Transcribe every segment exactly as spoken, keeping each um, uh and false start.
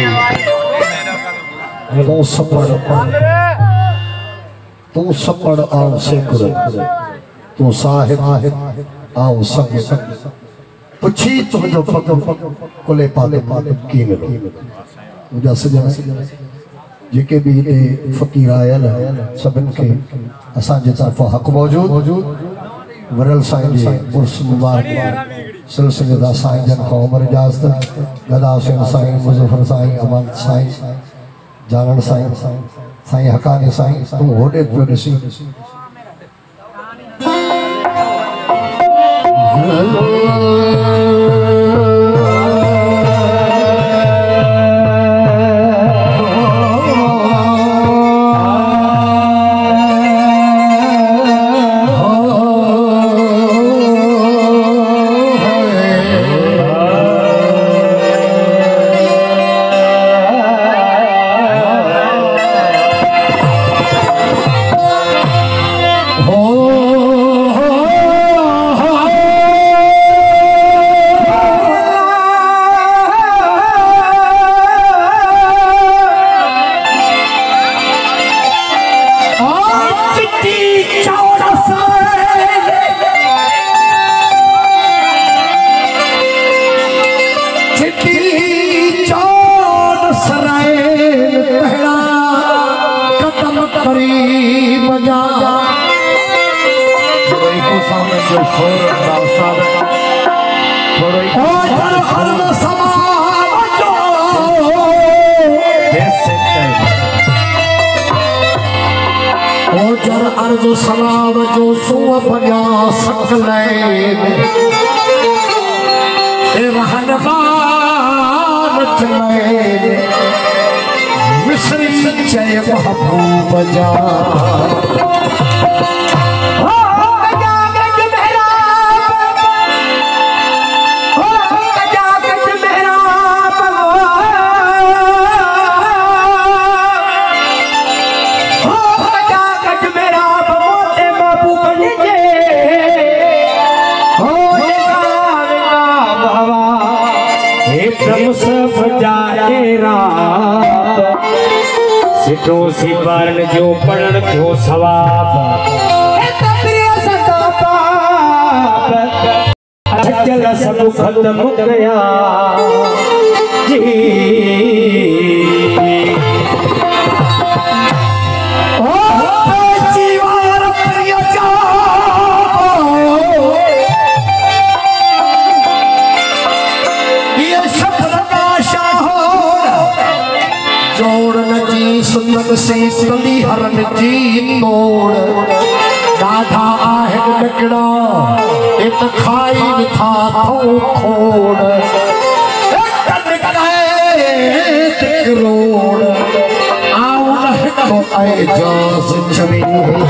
तू सपड़ तू सपड़ आओ सेकुर तू साहिब आओ संग पुछी तुझो पग कुले पाले पाले की मिलो मुझा सजन जेके भी फकीर आयल सबिन के असांजे तरफा हक मौजूद वरल साईं जे उर्स मुबारक सिलसिले दा साईं जन को उमर इजाजत गदा सिंह साईं मुजफ्फर साईं अमन साईं जानन साईं साईं हकानी साईं तू होडे पियो ॾिसी अर्ज़ सलाम जो सुआ बजा सकले रहनमान चले मिस्री जय महबूब जा सिटो सी बारन जो पढ़न थियो सवाब अजल सब खत्म गया जी सुनन से सली हरन जी तोड़ दादा आहन लकड़ा इत खाई था थो खोड़ कन के करोड़ आउ लहको आए जास छवि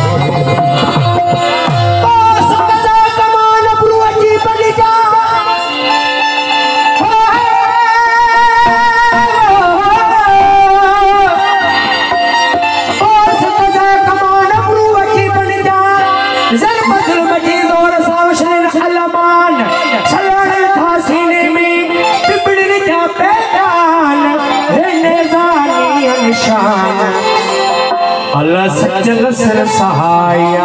अल्लाह सजल सर सहाया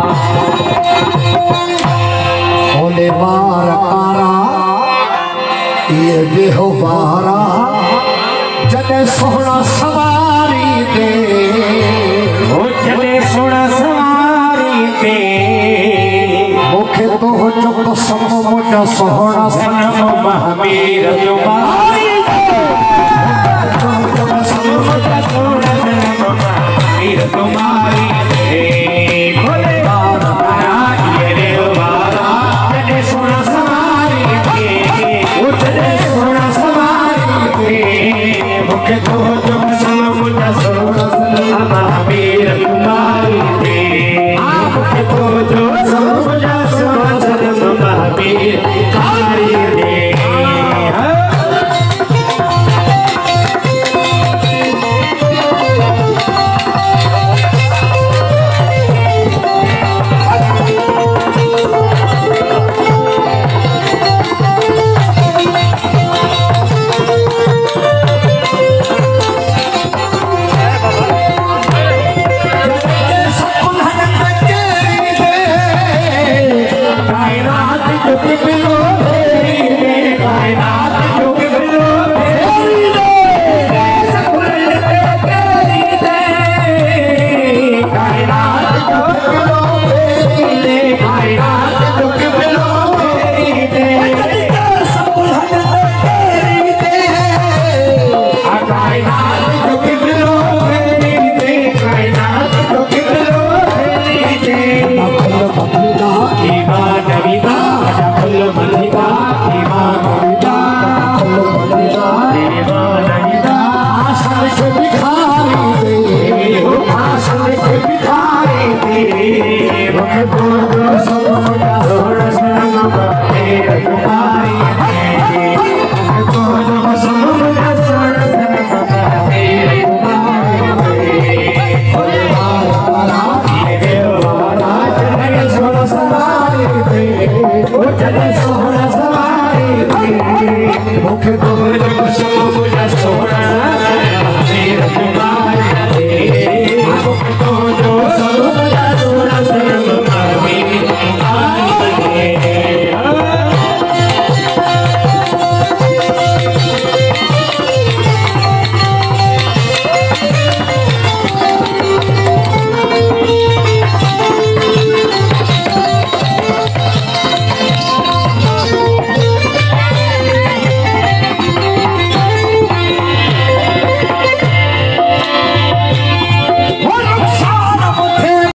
ओले मार कारा ये बेहो बारा जने सोना सवारी दे ओ जने सोना सवारी दे मुखे तो हो चुप सब मोटा सोना सनम महमीर तुम्हारी तुम्हारी भोले बाबा ये रे बाबा जने सोना सवारी के उतरे सोना सवारी के मुखे तो जो सनम मुझा सोना सनम महमीर तुम्हारी के मुखे तो जो सनम मुझा सोना सनम महमीर तुम्हारी के मुखे तो कुछ मुझे सोना